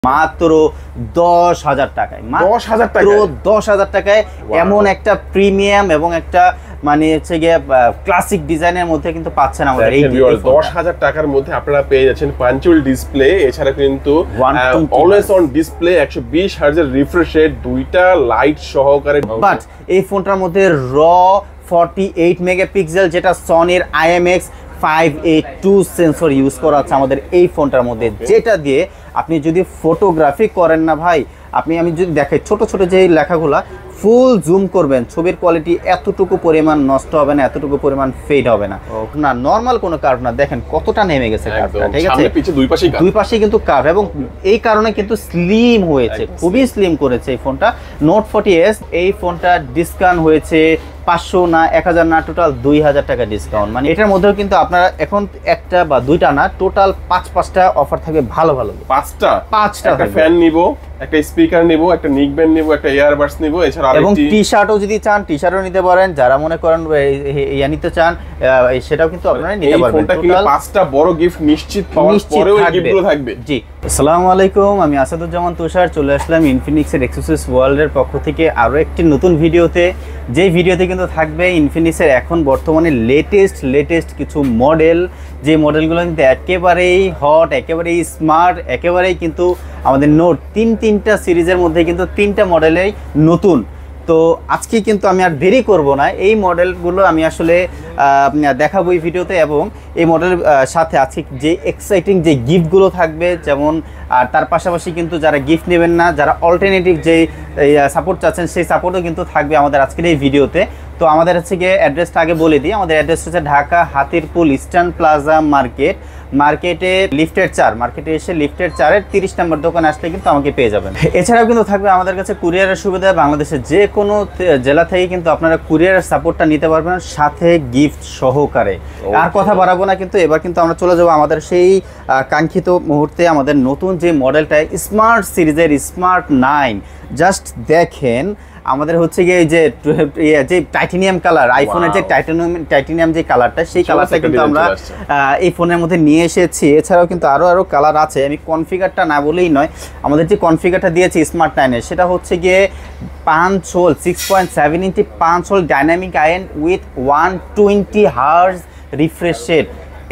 মাত্র 10,000 টাকায়, মাত্র 10,000 টাকায় এমন একটা প্রিমিয়াম এবং একটা মানে হচ্ছে গিয়ে ক্লাসিক ডিজাইনের মধ্যে কিন্তু পাচ্ছেন আমাদের এই 10,000 টাকার মধ্যে আপনারা পেয়ে যাচ্ছেন পাঞ্চুয়াল ডিসপ্লে, এছাড়া কিন্তু অলওয়েজ অন ডিসপ্লে, 120 হার্জের রিফ্রেশ রেট, দুইটা লাইট সহকারে। বাট এই ফোনটার মধ্যে র 48 মেগাপিক্সেল যেটা সনির IMX 582 সেন্সর ইউজ করা আছে আমাদের এই ফোনটার মধ্যে, যেটা দিয়ে আপনি যদি ফটোগ্রাফি করেন না ভাই, আমি যদি দেখাই ছোট ছোট যে লেখাগুলা ফুল জুম করবেন, ছবির কোয়ালিটি এতটুকু পরিমাণ নষ্ট হবে না, এতটুকু পরিমাণ ফেড হবে না, না নরমাল কোনো কার্ভ না। দেখেন কতটা নেমে গেছে কার্ভটা, ঠিক আছে, দুই পাশে কিন্তু কার্ভ, এবং এই কারণে কিন্তু স্লিম হয়েছে, খুবই স্লিম করেছে এই ফোনটা। নোট 40s এই ফোনটা ডিসকাউন্ট হয়েছে 500 না 1000 না, টোটাল 2000 টাকা ডিসকাউন্ট। মানে এটার মধ্যেও কিন্তু আপনারা এখন একটা বা দুইটা না, টোটাল 5-5টা অফার থাকবে, ভালো ভালো 5টা একটা ফ্যান নিব, একটা স্পিকার নিব, একটা নিক ব্যান্ড নিব, একটা ইয়ারবাডস নিব, এছাড়া এবং টি-শার্টও যদি চান টি-শার্টও নিতে পারেন, যারা মনে করেন ইয়া নিতে চান সেটাও কিন্তু আপনারা নিতে পারবেন। টোটাল 5টা বড় গিফট নিশ্চিত পাওয়ার পরেও এই গিফটগুলো থাকবে। জি, আসসালামু আলাইকুম, আমি আসাদুজ্জামান তুষার, চলে আসলাম ইনফিনিক্সের এক্সক্লুসিভ ওয়ার্ল্ডের পক্ষ থেকে আরো একটি নতুন ভিডিওতে। যে ভিডিওতে কিন্তু থাকবে ইনফিনিক্সের এখন বর্তমানে লেটেস্ট কিছু মডেল, যে মডেলগুলো কিন্তু একেবারেই হট, একেবারেই স্মার্ট, একেবারেই কিন্তু আমাদের নোট তিনটা সিরিজের মধ্যে কিন্তু 3টা মডেলেই নতুন। তো আজকে কিন্তু আমি আর দেরি করব না, এই মডেলগুলো আমি আসলে দেখাবো এই ভিডিওতে, এবং এই মডেলের সাথে আজকে যে এক্সাইটিং যে গিফটগুলো থাকবে, যেমন আর তার পাশাপাশি কিন্তু যারা গিফট নেবেন না, যারা অল্টারনেটিভ যে সাপোর্ট চাচ্ছেন, সেই সাপোর্টও কিন্তু থাকবে আমাদের আজকের এই ভিডিওতে। তো আমাদের হচ্ছে গিয়ে অ্যাড্রেসটা আগে বলে দিই, আমাদের অ্যাড্রেস হচ্ছে ঢাকা হাতিরপুল ইস্টার্ন প্লাজা মার্কেটে লিফটের 4, মার্কেটে এসে লিফটের 4-এর 30 নম্বর দোকানে আসলে কিন্তু আমাকে পেয়ে যাবেন। এছাড়াও কিন্তু থাকবে আমাদের কাছে কুরিয়ারের সুবিধা, বাংলাদেশের যে কোনো জেলা থেকে কিন্তু আপনারা কুরিয়ারের সাপোর্টটা নিতে পারবেন, সাথে গিফট সহকারে। আর কথা বাড়াবো না, কিন্তু এবার কিন্তু আমরা চলে যাবো আমাদের সেই কাঙ্ক্ষিত মুহূর্তে, আমাদের নতুন যে মডেলটা স্মার্ট সিরিজের স্মার্ট 9। জাস্ট দেখেন আমাদের হচ্ছে গিয়ে যে টাইটানিয়াম কালার, আইফোনের যে টাইটানিয়াম যে কালারটা, সেই কালারটা কিন্তু আমরা এই ফোনের মধ্যে নিয়ে এসেছি। এছাড়াও কিন্তু আরো কালার আছে, আমি কনফিগারটা না বলেই নয়, আমাদের যে কনফিগারটা দিয়েছি স্মার্ট 9-এর, সেটা হচ্ছে গিয়ে 5 হোল 6.7 ইঞ্চি 5 হোল ডাইনামিক আইএন with 120 hertz refresh rate,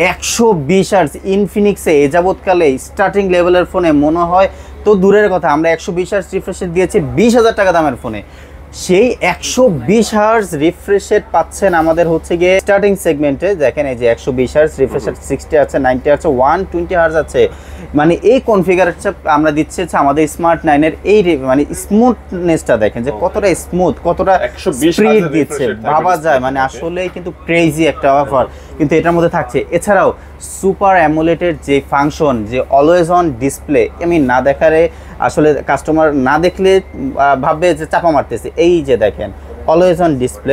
120 hertz. ইনফিনিক্সে এ যাবৎকালে স্টার্টিং লেভেলের ফোনে মনে হয় তো দূরের কথা, আমরা 120 হার্জ রিফ্রেশ রেট দিয়েছি 20,000 টাকা দামের ফোনে, সেই 120 হার্জ রিফ্রেশ রেট পাচ্ছেন আমাদের হচ্ছে গিয়ে স্টার্টিং সেগমেন্টে। দেখেন এই যে 120 হার্জ রিফ্রেশ রেট, 60 আছে, 90 আছে, 120 হার্জ আছে। মানে এই কনফিগারেশন আমরা দিচ্ছি আমাদের স্মার্ট 9-এর এই মানে স্মুথনেসটা দেখেন যে কতটা স্মুথ, কতটা স্পিড দিচ্ছে, ভাবা যায় মানে আসলেই কিন্তু ক্রেজি একটা অফার কিন্তু এটার মধ্যে থাকছে। এছাড়াও সুপার অ্যামোলেডের যে ফাংশন, যে অলওয়েজ অন ডিসপ্লে, আমি না দেখারে আসলে কাস্টমার না দেখলে ভাববে যে চাপা মারতেছে। এই যে দেখেন always on display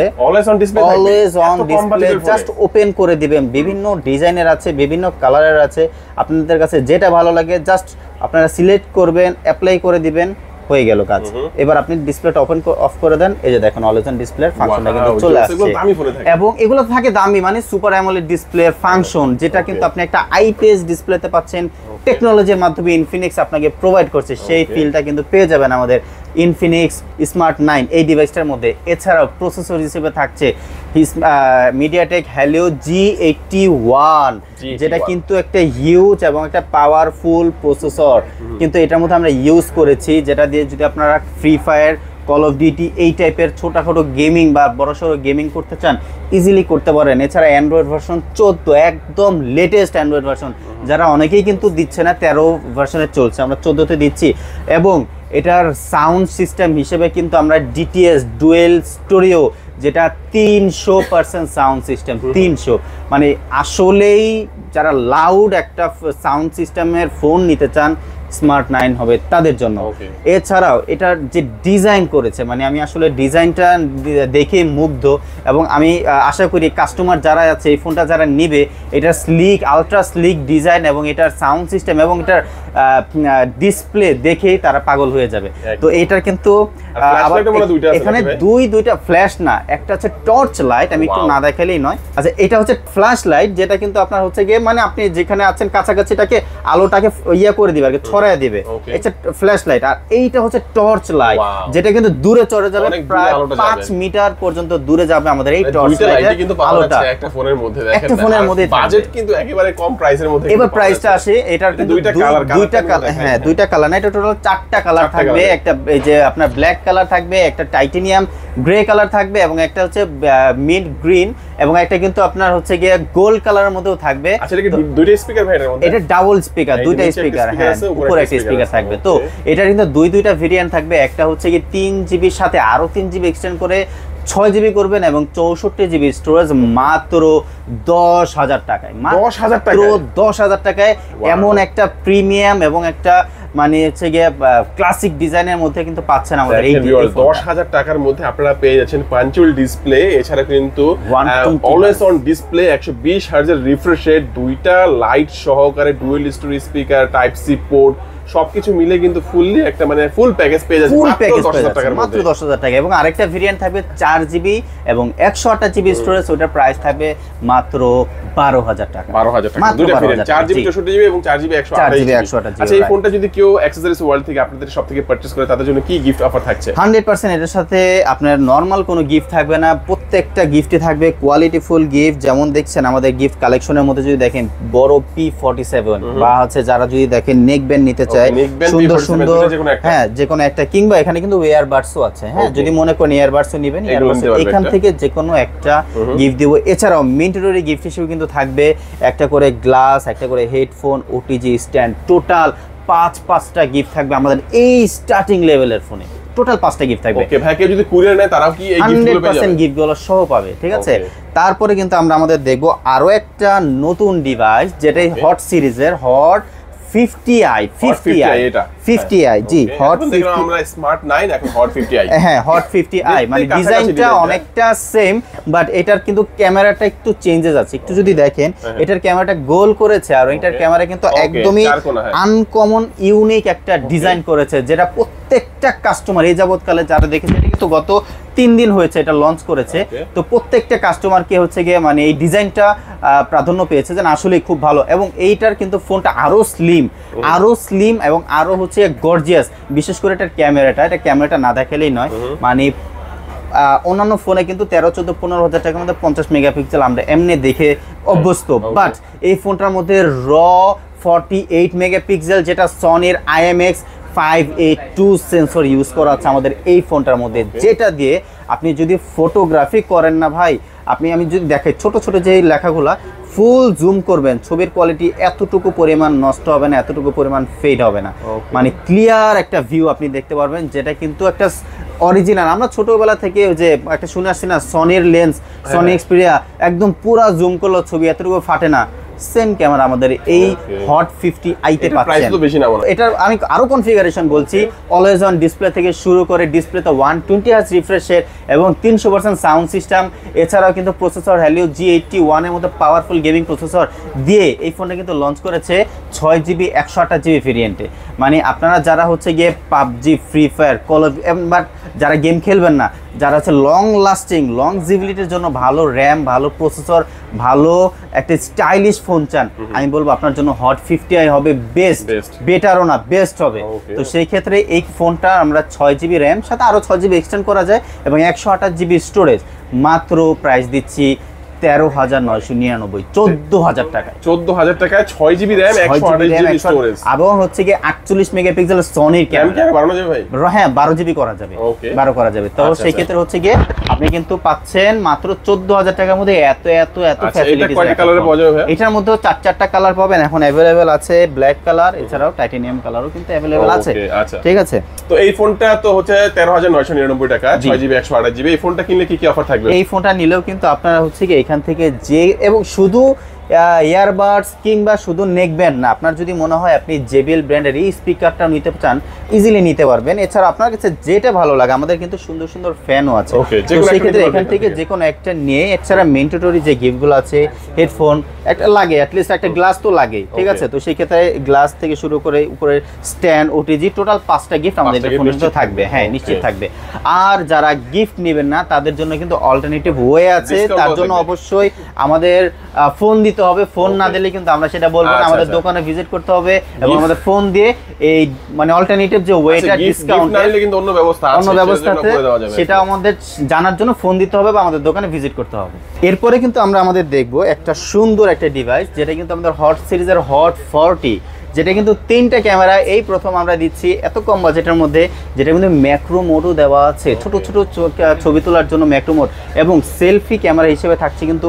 just open করে দিবেন, বিভিন্ন ডিজাইনের আছে, বিভিন্ন কালারের আছে, আপনাদের কাছে যেটা ভালো লাগে জাস্ট আপনারা সিলেক্ট করবেন, অ্যাপ্লাই করে দিবেন, হয়ে গেল কাজ। এবার আপনি ডিসপ্লেটা ওপেন অফ করে দেন, এই যে দেখেন অলওয়েজ অন ডিসপ্লের ফাংশনটা কিন্তু চলে আসছে, এবং এগুলো থাকে দামি, মানে সুপার অ্যামোলেড ডিসপ্লের ফাংশন, যেটা কিন্তু আপনি একটা আইপিএস ডিসপ্লেতে পাচ্ছেন, টেকনোলজির মাধ্যমে ইনফিনিক্স আপনাকে প্রোভাইড করছে, সেই ফিলটা কিন্তু পেয়ে যাবেন আমাদের ইনফিনিক্স স্মার্ট 9 এই ডিভাইসটার মধ্যে। এছাড়াও প্রসেসর হিসেবে থাকছে মিডিয়াটেক হেলিও G81, যেটা কিন্তু একটা হিউজ এবং একটা পাওয়ারফুল প্রসেসর কিন্তু এটার মধ্যে আমরা ইউজ করেছি, যেটা দিয়ে যদি আপনারা free fire, call of duty এই টাইপের ছোটখাটো গেমিং বা বড়সড় গেমিং করতে চান, ইজিলি করতে পারেন। এছাড়া অ্যান্ড্রয়েড ভার্সন 14, একদম লেটেস্ট অ্যান্ড্রয়েড ভার্সন, যারা অনেকেই কিন্তু দিচ্ছে না, 13 ভার্সনে চলছে, আমরা 14তে দিচ্ছি। এবং এটার সাউন্ড সিস্টেম হিসেবে কিন্তু আমরা ডিটিএস ডুয়েল স্টোরিও, যেটা 300% সাউন্ড সিস্টেম, 300, মানে আসলেই যারা লাউড একটা সাউন্ড সিস্টেমের ফোন নিতে চান, স্মার্ট 9 হবে তাদের জন্য। এছাড়াও এটার যে ডিজাইন করেছে, মানে আমি আসলে ডিজাইনটা দেখে মুগ্ধ, এবং আমি আশা করি কাস্টমার যারা আছে এই ফোনটা যারা নিবে, এটার স্লিক, আলট্রা স্লিক ডিজাইন এবং এটার সাউন্ড সিস্টেম এবং এটার ডিসপ্লে দেখেই তারা পাগল হয়ে যাবে। তো এটার কিন্তু এখানে দুইটা ফ্ল্যাশ না, একটা হচ্ছে টর্চ লাইট, আমি একটু না দেখালেই নয়। আচ্ছা, এটা হচ্ছে ফ্ল্যাশ লাইট, যেটা কিন্তু আপনার হচ্ছে গিয়ে মানে আপনি যেখানে আছেন কাছাকাছিটাকে আলোটাকে ইয়া করে দিবে আর কি, ছড়ায় দিবে। এটা ফ্ল্যাশ লাইট, আর এইটা হচ্ছে টর্চ লাইট, যেটা কিন্তু দূরে চলে যাবে, প্রায় 5 মিটার পর্যন্ত দূরে যাবে আমাদের এই টর্চ লাইটের আলোটা। একটা ফোনের মধ্যে দেখেন, একটা ফোনের মধ্যে বাজেট কিন্তু একেবারে কম প্রাইসের মধ্যে। এবার প্রাইসটা আসে, এটার কিন্তু দুইটা কালার, হ্যাঁ দুইটা কালার না, এটা টোটাল 4টা কালার থাকবে। একটা এই যে আপনার ব্ল্যাক কালার থাকবে, একটা টাইটেনিয়াম গ্রে কালার থাকবে, এবং একটা হচ্ছে মিড গ্রিন, এবং একটা কিন্তু আপনার হচ্ছে গিয়ে গোল্ড কালারের মধ্যেও থাকবে। আচ্ছা, এটা কি দুইটা স্পিকার ভাই এর মধ্যে? এটা ডাবল স্পিকার, দুইটা স্পিকার, হ্যাঁ উপরে একটা স্পিকার থাকবে। তো এটা কিন্তু দুইটা ভেরিয়েন্ট থাকবে। একটা হচ্ছে কি 3 জিবির সাথে আরো 3 জিবি এক্সটেন্ড করে 6 জিবি করবেন, এবং 64 জিবি স্টোরেজ মাত্র 10,000 টাকায়। 10,000 টাকায় এমন একটা প্রিমিয়াম এবং একটা মানে হচ্ছে গিয়ে ক্লাসিক ডিজাইনের মধ্যে কিন্তু পাচ্ছেন আমাদের এই 10,000 টাকার মধ্যে আপনারা পেয়ে যাচ্ছেন পাঞ্চুয়াল ডিসপ্লে, এছাড়া কিন্তু অলওয়েজ অন ডিসপ্লে, 120 হার্জের রিফ্রেশ রেট, দুইটা লাইট সহকারে dual stereo speaker, type C port, সবকিছু মিলে কিন্তু ফুললি একটা মানে ফুল প্যাকেজ পেয়ে যাচ্ছে মাত্র 10,000 টাকা। এবং আরেকটা ভেরিয়েন্ট থাকবে 4 জিবি এবং 128 জিবি স্টোরেজ, ওটার প্রাইস থাকবে মাত্র 12,000 টাকা। 12,000 টাকা দুটো ভেরিয়েন্ট, 4 জিবি 64 জিবি এবং 4 জিবি 128 জিবি। আচ্ছা, এই ফোনটা যদি কেউ অ্যাক্সেসরিজ ওয়ার্ল্ড থেকে আপনাদের সব থেকে পারচেজ করে, তাদের জন্য কি গিফট অফার থাকছে? 100% এটার সাথে আপনার নরমাল কোনো গিফট থাকবে না, প্রত্যেকটা গিফটই থাকবে কোয়ালিটি ফুল গিফট। যেমন দেখছেন আমাদের গিফট কালেকশনের মধ্যে যদি দেখেন বড় P47, বা হচ্ছে যারা যদি দেখেন নেক ব্যান্ড নিতে চায় সুন্দর সুন্দর, হ্যাঁ যে কোনো একটা, কিংবা এখানে কিন্তু ইয়ারবাডসও আছে, হ্যাঁ যদি মনে করেন ইয়ারবাডসও নেবেন, এখান থেকে যে কোনো একটা গিফট দিব। এছাড়াও মিন্টরি গিফট হিসেবে কিন্তু থাকবে একটা করে গ্লাস, একটা করে হেডফোন, ওটিজি স্ট্যান্ড, টোটাল 5টা গিফট থাকবে আমাদের এই স্টার্টিং লেভেলের ফোনে। টোটাল 5টা গিফট থাকবে। ওকে ভাই, কেউ যদি কুরিয়ার নেয় তারাও কি এই গিফটগুলো পেয়ে যাবে? 100% গিফটগুলো সহ পাবে, ঠিক আছে। তারপরে কিন্তু আমরা আমাদের দেখবো আরো একটা নতুন ডিভাইস, যেটাই হট সিরিজের হট 50i জি, হট 50 আমরা স্মার্ট 9 এখন হট 50i, হ্যাঁ হট 50i, মানে ডিজাইনটা অনেকটা সেম, বাট এটার কিন্তু ক্যামেরাটা একটু চেঞ্জেস আছে। একটু যদি দেখেন, এটার ক্যামেরাটা গোল করেছে, আর এটার ক্যামেরা কিন্তু একদমই আনকমন ইউনিক একটা ডিজাইন করেছে, যেটা প্রত্যেকটা কাস্টমার এই যাবতকালে যারা দেখেছে, এটা কিন্তু গত 3 দিন হয়েছে এটা লঞ্চ করেছে, তো প্রত্যেকটা কাস্টমারকে হচ্ছে গিয়ে মানে এই ডিজাইনটা প্রাধান্য পেয়েছে, যেন আসলেই খুব ভালো। এবং এইটার কিন্তু ফোনটা আরো স্লিম এবং আরো হচ্ছে গর্জিয়াস। বিশেষ করে এটার ক্যামেরাটা না দেখালেই নয়, মানে অন্যান্য ফোনে কিন্তু 13, 14, 15,000 টাকার মধ্যে 50 মেগাপিক্সেল আমরা এমনি দেখে অভ্যস্ত, বাট এই ফোনটার মধ্যে র 48 মেগাপিক্সেল, যেটা সনির IMX 582 সেন্সর ইউজ করা আছে আমাদের এই ফোনটার মধ্যে, যেটা দিয়ে আপনি যদি ফটোগ্রাফি করেন না ভাই, আমি যদি দেখাই ছোট ছোট যে লেখাগুলা ফুল জুম করবেন, ছবির কোয়ালিটি এতটুকু পরিমাণ নষ্ট হবে না, এতটুকু পরিমাণ ফেড হবে না, মানে ক্লিয়ার একটা ভিউ আপনি দেখতে পারবেন, যেটা কিন্তু একটা অরিজিনাল। আমরা ছোটবেলা থেকে যে একটা শুনে আসছি না, সনির লেন্স, সনি এক্সপিরিয়া, একদম পুরা জুম করলো ছবি এতটুকু ফাটে না, সেম ক্যামেরা আমাদের এই হট 50i তে পাচ্ছেন। এটার আমি আরো কনফিগারেশন বলছি, অলওয়েজ অন ডিসপ্লে থেকে শুরু করে ডিসপ্লেতে 120 হার্জ রিফ্রেশ রেট এবং 300% সাউন্ড সিস্টেম। এছাড়াও কিন্তু প্রসেসর Helio G81 এর মধ্যে পাওয়ারফুল গেমিং প্রসেসর দিয়ে এই ফোনটা কিন্তু লঞ্চ করেছে 6 জিবি 128 জিবি ভেরিয়েন্টে। মানে আপনারা যারা হচ্ছে গিয়ে PUBG, free fire, call of, but যারা গেম খেলবেন না, যারা হচ্ছে লং লাস্টিং, লং জিবিলিটির জন্য ভালো র্যাম, ভালো প্রসেসর, ভালো একটা স্টাইলিশ ফোন চান, আমি বলবো আপনার জন্য হট 50i হবে বেস্ট, বেটারও না বেস্ট হবে। তো সেই ক্ষেত্রে এই ফোনটা আমরা 6 জিবি র্যাম সাথে আরো 6 জিবি এক্সটেন্ড করা যায় এবং 128 জিবি স্টোরেজ, মাত্র প্রাইস দিচ্ছি 13,999, 14,000 টাকায়। 14,000 টাকায় 6 জিবি র‍্যাম 128 জিবি স্টোরেজ এবং হচ্ছে কি 48 মেগাপিক্সেল সনির ক্যামেরা। বাড়ানো যাবে ভাই? হ্যাঁ 12 জিবি করা যাবে, 12 করা যাবে। তো সেই ক্ষেত্রে হচ্ছে কি আপনি কিন্তু পাচ্ছেন মাত্র 14,000 টাকার মধ্যে এত ফ্যাসিলিটিস। এটা কয়টা কালারে পাওয়া যাবে ভাই? এটার মধ্যে 4টা কালার পাবেন এখন अवेलेबल আছে, ব্ল্যাক কালার, এছাড়াও টাইটানিয়াম কালারও কিন্তু अवेलेबल আছে। ঠিক আছে, তো এই ফোনটা তো হচ্ছে 13,999 টাকা, 6 জিবি 128 জিবি। এই ফোনটা কিনলে কি অফার থাকবে? এই ফোনটা নিলেও কিন্তু আপনারা হচ্ছে কি এখান থেকে যে, এবং শুধু ইয়ারবাডস কিংবা শুধু নেক ব্যান্ড না, আপনার যদি মনে হয় আপনি JBL ব্র্যান্ডের এই স্পিকারটা নিতে চান, ইজিলি নিতে পারবেন। এছাড়া আপনার কাছে যেটা ভালো লাগে, আমাদের কিন্তু সুন্দর সুন্দর ফ্যানও আছে, তো সেই ক্ষেত্রে এখান থেকে যে কোনো একটা নিয়ে, এছাড়া মেন্টেটরি যে গিফটগুলো আছে, হেডফোন একটা লাগে, অ্যাটলিস্ট একটা গ্লাস তো লাগে, ঠিক আছে। তো সেই ক্ষেত্রে গ্লাস থেকে শুরু করে উপরে স্ট্যান্ড, ওটিজি, টোটাল 5টা গিফট আমাদের ফোনে থাকবে, হ্যাঁ নিশ্চিত থাকবে। আর যারা গিফট নেবেন না তাদের জন্য কিন্তু অল্টারনেটিভ ওয়ে আছে, তার জন্য অবশ্যই আমাদের ফোন দিতে দিতে হবে, ফোন না দিলে কিন্তু আমরা সেটা বলবো না, আমাদের দোকানে ভিজিট করতে হবে এবং আমাদের ফোন দিয়ে এই মানে অল্টারনেটিভ যে ওয়েটা ডিসকাউন্ট না দিলে কিন্তু অন্য ব্যবস্থা আছে সেটা আমাদের জানার জন্য ফোন দিতে হবে বা আমাদের দোকানে ভিজিট করতে হবে। এরপরে কিন্তু আমরা আমাদের দেখবো একটা সুন্দর একটা ডিভাইস যেটা কিন্তু আমাদের হট সিরিজের হট 40, যেটা কিন্তু 3টা ক্যামেরা এই প্রথম আমরা দিচ্ছি এত কম বাজেটের মধ্যে, যেটা কিন্তু ম্যাক্রো মোডও দেওয়া আছে, ছোট ছোট ছবি তোলার জন্য ম্যাক্রো মোড, এবং সেলফি ক্যামেরা হিসেবে থাকছে কিন্তু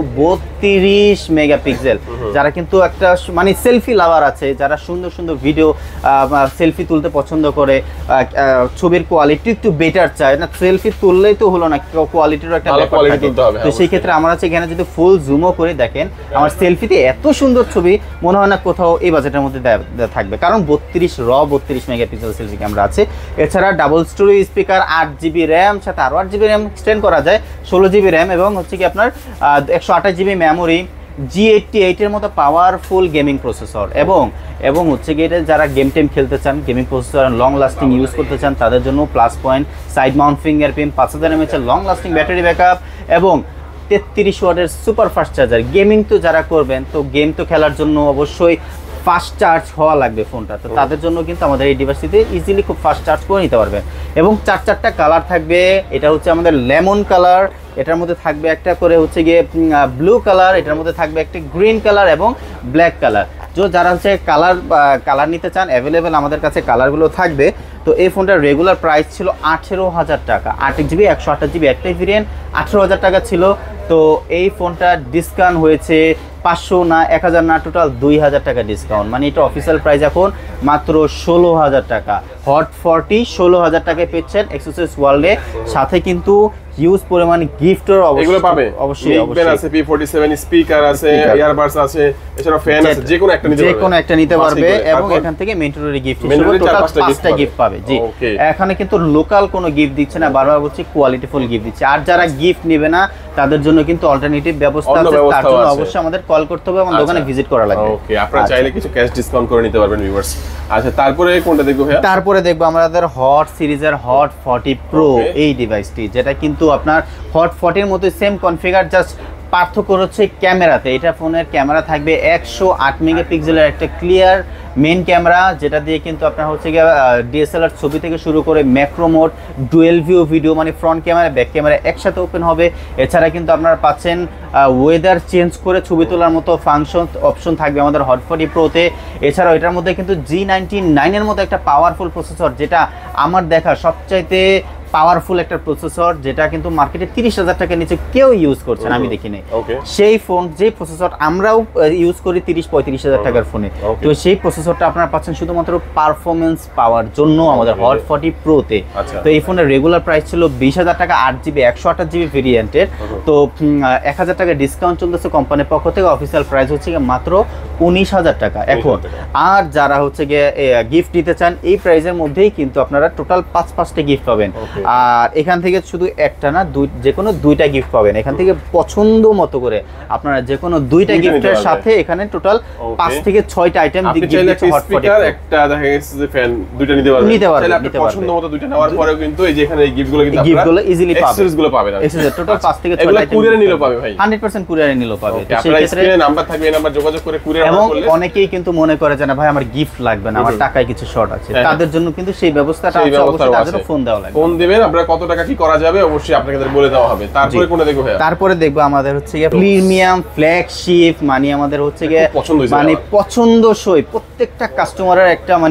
32 মেগাপিক্সেল। যারা কিন্তু একটা মানে সেলফি লাভার আছে, যারা সুন্দর সুন্দর ভিডিও সেলফি তুলতে পছন্দ করে, ছবির কোয়ালিটি একটু বেটার চায় না, সেলফি তুললেই তো হলো না, কোয়ালিটিরও একটা ব্যাপার থাকে। তো সেই ক্ষেত্রে আমরা হচ্ছে এখানে যদি ফুল জুমও করে দেখেন আমার সেলফিতে এত সুন্দর ছবি মনে হয় না কোথাও এই বাজেটের মধ্যে থাকবে, কারণ 32 মেগাপিক্সেল সেলফি ক্যামেরা আছে। এছাড়া double story speaker, 8GB RAM, সাথে আরও 8GB র্যাম এক্সটেন্ড করা যায়, 16GB র্যাম, এবং হচ্ছে কি আপনার 128GB মেমোরি, G88 এর মতো পাওয়ারফুল গেমিং প্রসেসর, এবং হচ্ছে কি এটা যারা গেম টেম খেলতে চান, gaming processor long lasting use করতে চান তাদের জন্য plus point, side mount fingerprint, 5000 mAh long lasting battery backup, এবং 33 ওয়াটের সুপার ফাস্ট চার্জার। গেমিং তো যারা করবেন, তো গেম তো খেলার জন্য অবশ্যই ফাস্ট চার্জ হওয়া লাগবে ফোনটা, তো তাদের জন্য কিন্তু আমাদের এই ডিভাইসটিতে ইজিলি খুব ফাস্ট চার্জ করে নিতে পারবেন। এবং 4টা কালার থাকবে, এটা হচ্ছে আমাদের লেমন কালার, এটার মধ্যে থাকবে একটা করে হচ্ছে গিয়ে ব্লু কালার, এটার মধ্যে থাকবে একটা গ্রিন কালার এবং ব্ল্যাক কালার। যারা হচ্ছে কালার নিতে চান অ্যাভেলেবেল আমাদের কাছে কালারগুলো থাকবে। তো এই ফোনটার রেগুলার প্রাইস ছিল 18,000 টাকা, 8GB 128GB একটাই ভেরিয়েন্ট 18,000 টাকা ছিল। তো এই ফোনটা ডিসকাউন্ট হয়েছে 500 না 1000 না টোটাল 2000 টাকা ডিসকাউন্ট, মানে এটা অফিসিয়াল প্রাইস এখন মাত্র 16,000 টাকা। হট 40 16,000 টাকায় পেয়েছেন এক্সেসরিজ ওয়ার্ল্ডে, সাথে কিন্তু হিউজ পরিমাণ গিফটও এগুলো পাবে। অবশ্যই আছে, P47 স্পিকার আছে, ইয়ারবাডস আছে, এছাড়া ফ্যান আছে, যে কোনো একটা নিতে পারবে এবং এখান থেকে মেন্টরি গিফট হিসেবে টোটাল 5টা গিফট পাবে। জি, এখানে কিন্তু লোকাল কোনো গিফট দিচ্ছে না, বারবার বলছি কোয়ালিটিফুল গিফট দিচ্ছে। আর যারা গিফট নেবে না তাদের জন্য কিন্তু অল্টারনেটিভ ব্যবস্থা আছে, তার জন্য অবশ্যই আমাদের কল করতে হবে এবং দোকানে ভিজিট করা লাগবে। ওকে, আপনারা চাইলে কিছু ক্যাশ ডিসকাউন্ট করে নিতে পারবেন ভিউয়ার্স। আচ্ছা, তারপরে কোনটা দেখবো ভাইয়া? তারপরে দেখবো আমাদের হট সিরিজের হট 40 প্রো এই ডিভাইসটি, যেটা কিন্তু আপনার হট 40 এর মতো সেম কনফিগার, জাস্ট পার্থক্য হচ্ছে ক্যামেরাতে। এটা ফোনের ক্যামেরা থাকবে 108 মেগাপিক্সেলের একটা ক্লিয়ার মেন ক্যামেরা, যেটা দিয়ে কিন্তু আপনার হচ্ছে গিয়ে ডিএসএলআর ছবি থেকে শুরু করে macro mode, dual view video, মানে ফ্রন্ট ক্যামেরা ব্যাক ক্যামেরা একসাথে ওপেন হবে। এছাড়া কিন্তু আপনারা পাচ্ছেন ওয়েদার চেঞ্জ করে ছবি তোলার মতো অপশন থাকবে আমাদের হট 40 প্রোতে। এছাড়াও এটার মধ্যে কিন্তু G99 এর মতো একটা পাওয়ারফুল প্রসেসর, যেটা আমার দেখা সবচাইতে পাওয়ারফুল একটা প্রসেসর, যেটা কিন্তু মার্কেটে 30,000 টাকার নিচে কেউ ইউজ করছে না, আমি দেখিনি। সেই ফোন, যে প্রসেসর আমরাও ইউজ করি 30-35,000 টাকার ফোনে, তো সেই প্রসেসরটা আপনারা পাচ্ছেন শুধুমাত্র পারফরমেন্স পাওয়ার জন্য আমাদের হট 40 প্রোতে। তো এই ফোনের রেগুলার প্রাইস ছিল 20,000 টাকা, 8GB 128GB ভেরিয়েন্টের। তো 1,000 টাকা ডিসকাউন্ট চলতেছে কোম্পানির পক্ষ থেকে, অফিসিয়াল প্রাইস হচ্ছে মাত্র 19,000 টাকা এখন। আর যারা হচ্ছে গিয়ে গিফট দিতে চান এই প্রাইসের মধ্যেই কিন্তু আপনারা টোটাল 5টা গিফট পাবেন। আর এখান থেকে শুধু একটা না, যে কোনো 2টা গিফট পাবেন এখান থেকে পছন্দ মতো করে। আপনারা যে কোনো 2টা গিফটের সাথে এখানে টোটাল 5 থেকে 6টা আইটেম একটা দেখা গেছে যে ফ্যান 2টা নিতে পারবেন, আপনি পছন্দ মতো 2টা নেওয়ার পরেও কিন্তু এই যে এখানে এই গিফটগুলো কিন্তু গিফটগুলো ইজিলি পাবেন, এক্সেসরিজগুলো পাবেন। এক্সেসরিজ টোটাল 5 থেকে 6টা আইটেম কুরিয়ারে নিলেও পাবে ভাই, 100% কুরিয়ারে নিলেও পাবে। তো সেই ক্ষেত্রে নাম্বার থাকবে, এই নাম্বার যোগাযোগ করে কুরিয়ার অর্ডার করলে। অনেকেই কিন্তু মনে করে যে না ভাই আমার গিফট লাগবে না, আমার টাকায় কিছু শর্ট আছে, তাদের জন্য কিন্তু সেই ব্যবস্থাটা আছে, অবশ্যই তাদের ফোন দেওয়া লাগবে। ফোন দিবেন, আপনারা কত টাকা কি করা যাবে অবশ্যই আপনাদের বলে দেওয়া হবে। তারপরে কোনটা দেখবো ভাই? তারপরে দেখবো আমাদের হচ্ছে গিয়ে প্রিমিয়াম ফ্ল্যাগশিপ, মানে আমাদের হচ্ছে গিয়ে মানে পছন্দসই প্রত্যেকটা কাস্টমারের একটা মানে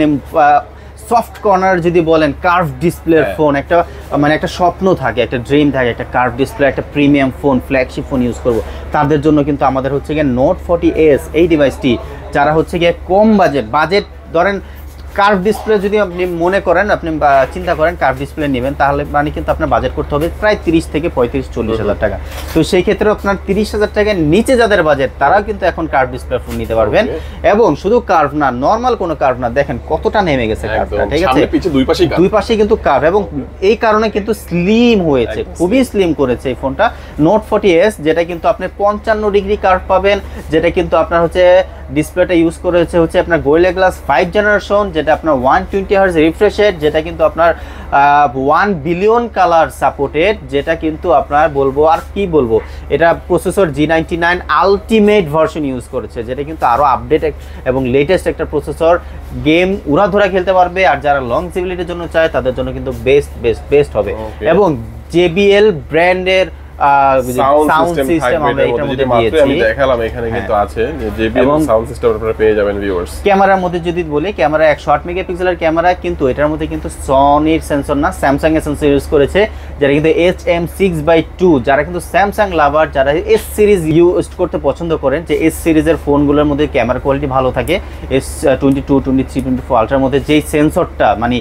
সফট কর্নার যদি বলেন, কার্ভ ডিসপ্লের ফোন, একটা মানে একটা স্বপ্ন থাকে, একটা ড্রিম থাকে, একটা কার্ভ ডিসপ্লে, একটা premium phone, flagship phone use করব। তাদের জন্য কিন্তু আমাদের হচ্ছে গিয়ে নোট 40S এই ডিভাইসটি, যারা হচ্ছে গিয়ে কম বাজেট ধরেন কার্ভ ডিসপ্লে যদি আপনি মনে করেন, আপনি চিন্তা করেন কার্ভ ডিসপ্লে নেবেন, তাহলে মানে কিন্তু আপনার বাজেট করতে হবে প্রায় 30 থেকে 35-40,000 টাকা। তো সেই ক্ষেত্রে আপনার 30,000 টাকার নিচে যাদের বাজেট, তারাও কিন্তু এখন কার্ভ ডিসপ্লে ফোন নিতে পারবেন। এবং শুধু কার্ভ না, নর্মাল কোনো কার্ভ না, দেখেন কতটা নেমে গেছে কার্ভটা, ঠিক আছে, দুই পাশেই কিন্তু কার্ভ, এবং এই কারণে কিন্তু স্লিম হয়েছে, খুবই স্লিম করেছে এই ফোনটা নোট 40S, যেটা কিন্তু আপনি 55 ডিগ্রি কার্ভ পাবেন, যেটা কিন্তু আপনার হচ্ছে ডিসপ্লেটা ইউজ করেছে হচ্ছে আপনার গোরিলা গ্লাস 5 জেনারেশন, যেটা আপনার 120 হার্জ রিফ্রেশ রেট, যেটা কিন্তু আপনার 1 বিলিয়ন কালার সাপোর্টেড, যেটা কিন্তু আপনার বলবো আর কি বলবো, এটা processor G99 ultimate version use করেছে, যেটা কিন্তু আরো আপডেট এবং লেটেস্ট একটা প্রসেসর। গেম উড়াধুরা খেলতে পারবে, আর যারা লংজিভিটির জন্য চায় তাদের জন্য কিন্তু বেস্ট হবে। এবং JBL ব্র্যান্ডের সাউন্ড সিস্টেম আমরা এটার মধ্যে দিয়েছি, আমি দেখালাম এখানে কিন্তু আছে যে JBL সাউন্ড সিস্টেম আপনারা পেয়ে যাবেন ভিউয়ার্স। ক্যামেরার মধ্যে যদি বলি, ক্যামেরা 108 মেগাপিক্সেলের ক্যামেরা, কিন্তু এটার মধ্যে কিন্তু সনির সেন্সর না, স্যামসাং এর সেন্সর ইউজ করেছে, যারা কিন্তু HM6/2, যারা কিন্তু স্যামসাং লাভার, যারা S সিরিজ ইউজ করতে পছন্দ করেন, যে S সিরিজের ফোনগুলোর মধ্যে ক্যামেরা কোয়ালিটি ভালো থাকে, S22, 23, 24 আলট্রার মধ্যে যেই সেন্সরটা মানে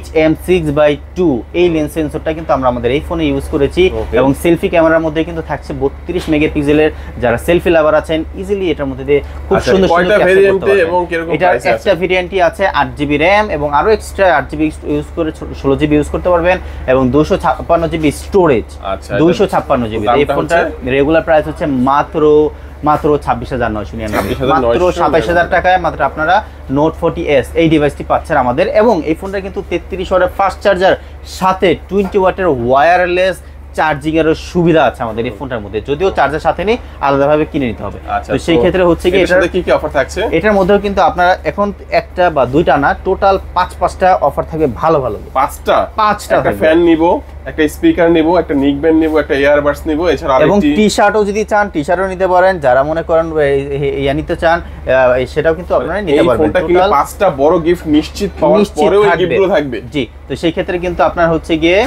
HM6/2 এই লেন্স সেন্সরটা কিন্তু আমরা আমাদের এই ফোনে ইউজ করেছি। এবং সেলফি ক্যামেরার মধ্যে কিন্তু থাকছে 32 মেগাপিক্সেলের, যারা সেলফি লাভার আছেন ইজিলি এটার মধ্যে দিয়ে খুব সুন্দর সুন্দর ক্যাপচার করতে পারবেন। এবং কিরকম এটা প্রাইস আছে? একটা ভেরিয়েন্টই আছে 8GB RAM এবং আরো এক্সট্রা 8GB ইউজ করে 16GB ইউজ করতে পারবেন, এবং 256GB স্টোরেজ। 256GB এই ফোনটার রেগুলার প্রাইস হচ্ছে মাত্র 26,999, মাত্র 27,000 টাকায় মাত্র আপনারা নোট 40s এই ডিভাইসটি পাচ্ছেন আমাদের। এবং এই ফোনটা কিন্তু 33 ওয়াটের ফাস্ট চার্জার সাথে 20 ওয়াটের ওয়্যারলেস চার্জিং এর সুবিধা আছে আমাদের এই ফোনটার মধ্যে, যদিও চার্জার সাথে নেই, আলাদাভাবে কিনে নিতে হবে। তো সেই ক্ষেত্রে হচ্ছে কি এটার কি কি অফার থাকছে? এটার মধ্যেও কিন্তু আপনারা এখন একটা বা দুইটা না, টোটাল 5টা অফার থাকবে। ভালো 5টা একটা ফ্যান নিব, একটা স্পিকার নিব, একটা নিক ব্যান্ড নিব, একটা ইয়ারবাডস নিব, এছাড়া এবং টি-শার্টও যদি চান টি-শার্টও নিতে পারেন, যারা মনে করেন ইয়া নিতে চান সেটাও কিন্তু আপনারা নিতে পারবেন। ফোনটা কি 5টা বড় গিফট নিশ্চিত পাওয়ার পরেও এই গিফটগুলো থাকবে। জি, তো সেই ক্ষেত্রে কিন্তু আপনার হচ্ছে গিয়ে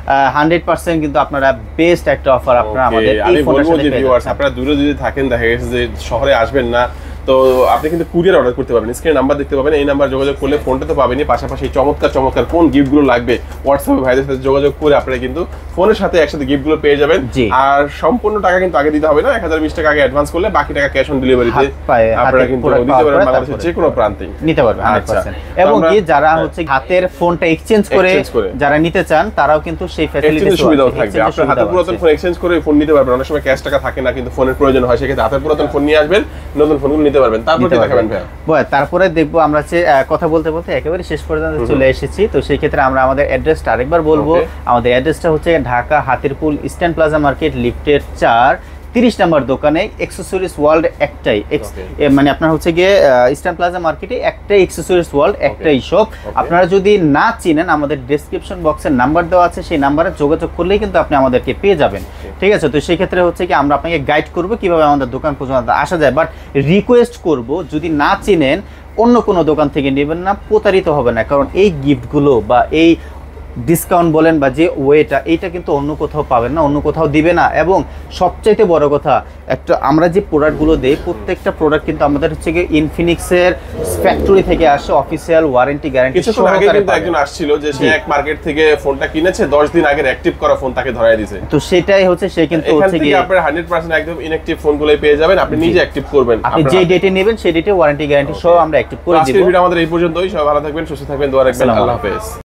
100% কিন্তু আপনারা বেস্ট একটা অফার আপনারা আমাদের এই ফোনের সাথে পেয়ে যাচ্ছেন। আপনারা দূরে যদি থাকেন, দেখা গেছে যে শহরে আসবেন না, তো আপনি কিন্তু কুরিয়ার অর্ডার করতে পারবেন। স্ক্রিনে নাম্বার দেখতে পাবেন, এই নাম্বার যোগাযোগ করলে ফোনটা তো পাবেনই, পাশাপাশি চমৎকার কোন গিফটগুলো লাগবে হোয়াটসঅ্যাপে ভাইদের সাথে যোগাযোগ করে আপনারা কিন্তু ফোনের সাথে একসাথে গিফটগুলো পেয়ে যাবেন। আর সম্পূর্ণ টাকা কিন্তু আগে দিতে হবে না, 1020 টাকা আগে অ্যাডভান্স করলে বাকি টাকা ক্যাশ অন ডেলিভারিতে আপনারা কিন্তু দিতে পারবেন বাংলাদেশের যে কোনো প্রান্তে নিতে পারবেন 100%। এবং কি যারা হচ্ছে হাতের ফোনটা এক্সচেঞ্জ করে যারা নিতে চান, তারাও কিন্তু সেই ফ্যাসিলিটি সুবিধাও থাকবে। আপনার হাতের পুরাতন ফোন এক্সচেঞ্জ করে ফোন নিতে পারবেন। অনেক সময় ক্যাশ টাকা থাকে না, কিন্তু ফোনের প্রয়োজন হয়, সেক্ষেত্রে হাতের পুরাতন ফোন নিয়ে আসবেন, নতুন ফোনগুলো নিতে পারবেন। তারপর কি দেখাবেন ভাই? তারপরে দেখবো আমরা কথা বলতে একেবারে শেষ পর্যন্ত চলে এসেছি। তো সেই ক্ষেত্রে আমরা আমাদের অ্যাড্রেসটা আরেকবার বলবো। আমাদের অ্যাড্রেসটা হচ্ছে Dhaka Hatirpul eastern plaza market, লিফটের 4, 30 নম্বর দোকানে। অ্যাক্সেসরিজ ওয়ার্ল্ড একটাই, মানে আপনার হচ্ছে গিয়ে ইস্টার্ন প্লাজা মার্কেটে একটাই অ্যাক্সেসরিজ ওয়ার্ল্ড, একটাই শপ। আপনারা যদি না চিনেন, আমাদের ডেসক্রিপশন বক্সের নাম্বার দেওয়া আছে, সেই নাম্বারে যোগাযোগ করলেই কিন্তু আপনি আমাদেরকে পেয়ে যাবেন। ঠিক আছে, তো সেই ক্ষেত্রে হচ্ছে কি আমরা আপনাকে গাইড করবো কিভাবে আমাদের দোকান পর্যন্ত আসা যায়। বাট রিকোয়েস্ট করব, যদি না চিনেন অন্য কোনো দোকান থেকে নেবেন না, প্রতারিত হবে না, কারণ এই গিফটগুলো বা এই ডিসকাউন্ট বলেন বা যে ওয়েটা, এইটা কিন্তু অন্য কোথাও পাবেন না, অন্য কোথাও দিবে না। এবং সবচাইতে বড় কথা, একটা আমরা যে প্রোডাক্টগুলো দেই, প্রত্যেকটা প্রোডাক্ট কিন্তু আমাদের হচ্ছে গিয়ে ইনফিনিক্সের ফ্যাক্টরি থেকে আসে, অফিসিয়াল ওয়ারেন্টি গ্যারান্টি। কিছুক্ষণ আগে কিন্তু একজন আসছিল যে সে এক মার্কেট থেকে ফোনটা কিনেছে, 10 দিন আগে অ্যাক্টিভ করা ফোন তাকে ধরায় দিয়েছে। তো সেটাই হচ্ছে, সে কিন্তু হচ্ছে গিয়ে আপনারা 100% একদম ইনঅ্যাক্টিভ ফোনগুলোই পেয়ে যাবেন, আপনি নিজে অ্যাক্টিভ করবেন। আপনি যে ডেটে নেবেন সেই ডেটে ওয়ারেন্টি গ্যারান্টি সহ আমরা অ্যাক্টিভ করে দিব। আজকের ভিডিও আমাদের এই পর্যন্তই। সবাই ভালো থাকবেন, সুস্থ থাকবেন, দোয়া রাখবেন। আল্লাহ হাফেজ।